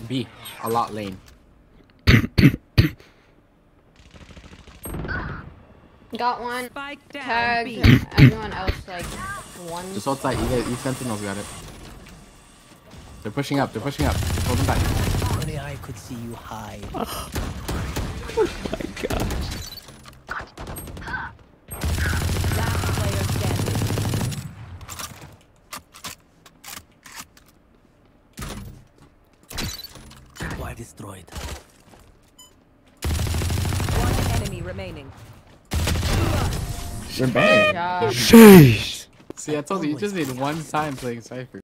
B. A lot lane. Got one. Spike down. Tag. B. Everyone else like one. Just hold tight. You sentinels got it. They're pushing up. They're pushing up. Hold them back. Only I could see you hide. Oh my gosh. Last player standing. Why destroyed? One enemy remaining. We're bang. Job. Sheesh. See, I told you just need one time playing cypher.